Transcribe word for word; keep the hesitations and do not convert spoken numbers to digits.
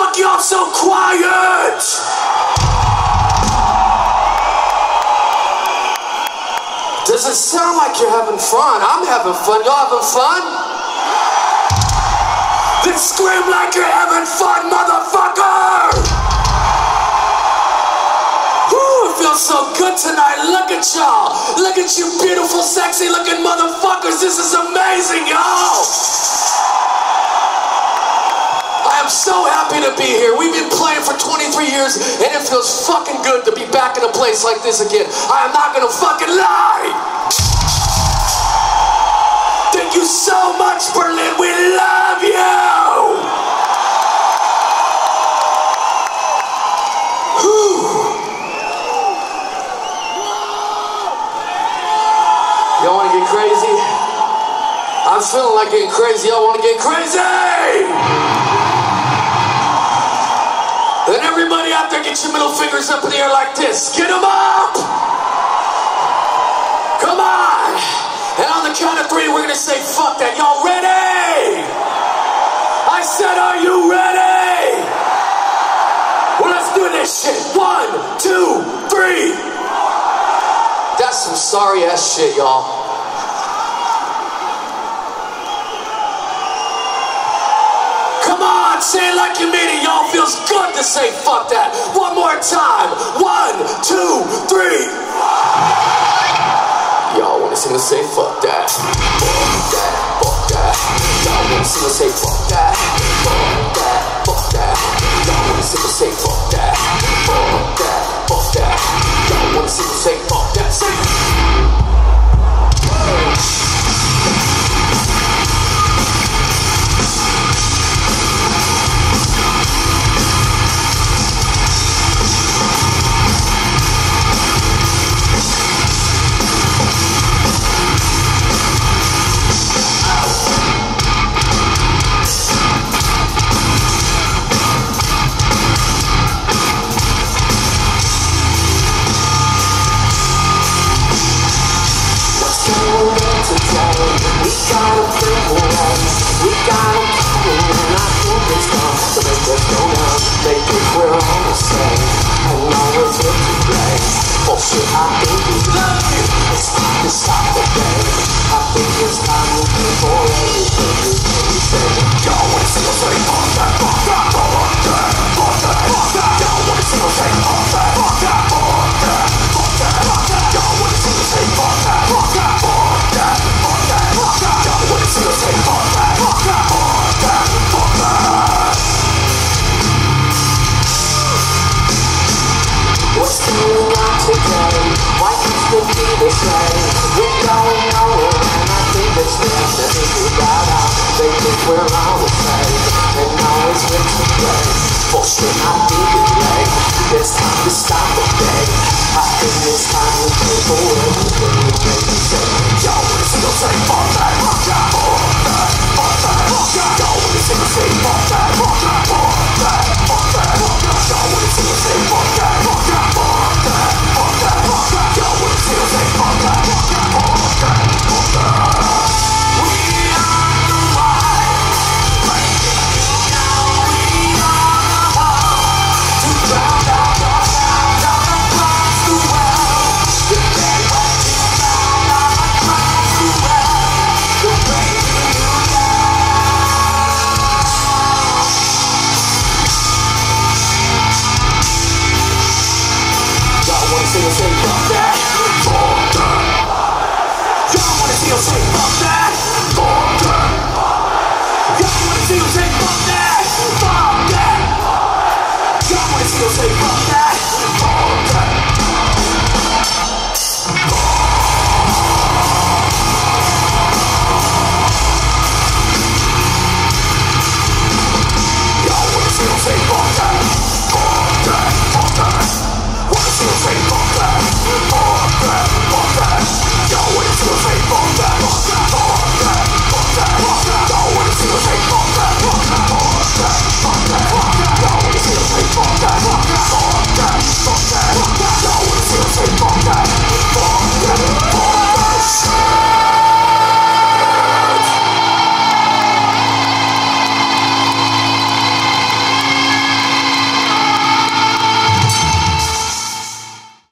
fuck y'all so quiet? Does it sound like you're having fun? I'm having fun. Y'all having fun? Then scream like you're having fun, motherfucker! Whew, it feels so good tonight. Look at y'all. Look at you beautiful, sexy looking motherfuckers. This is amazing, y'all. I am so happy to be here. We've been playing for twenty-three years, and it feels fucking good to be back in a place like this again. I am not gonna fucking lie. Thank you so much, Berlin. We love you. Y'all want to get crazy? I'm feeling like getting crazy. Y'all want to get crazy? Then everybody out there, get your middle fingers up in the air like this. Get them up! Come on! And on the count of three, we're gonna say, fuck that. Y'all ready? I said, are you ready? Well, let's do this shit. One, two, three. That's some sorry ass shit, y'all. Come on, say it like you mean it. Y'all feels good to say fuck that. One more time. One, two, three. Y'all wanna see me say fuck that. Fuck that, fuck that. Y'all wanna see me say fuck that. Fuck that, fuck that. Y'all wanna see me say fuck that. Fuck that, fuck that. Y'all wanna see me say fuck that. Say we're